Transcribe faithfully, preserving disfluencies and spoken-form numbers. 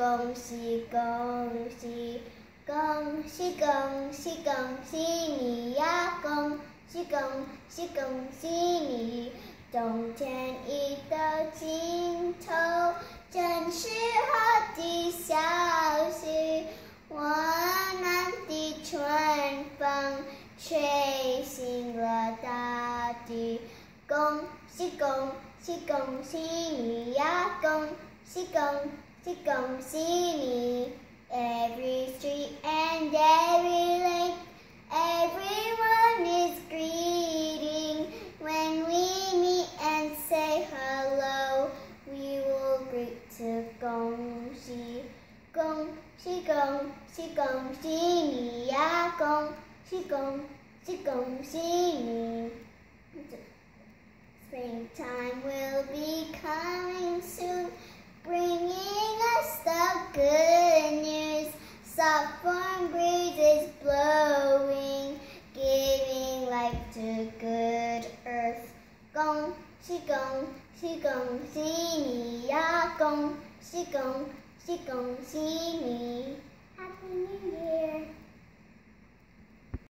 恭喜恭喜恭喜恭喜恭喜你呀！恭喜恭喜恭喜你！冬天已到尽头，正是好的消息。温暖的春风吹醒了大地。恭喜恭喜恭喜你呀！恭喜恭喜恭喜你！ Every street and every lake, everyone is greeting. When we meet and say hello, we will greet to 恭喜恭喜恭喜恭喜你呀！恭喜恭喜恭喜你！ Springtime will be coming soon, bringing us the good news. Soft warm breezes blowing, giving life to good earth. 恭喜恭喜恭喜你呀！恭喜恭喜恭喜你！ Happy New Year!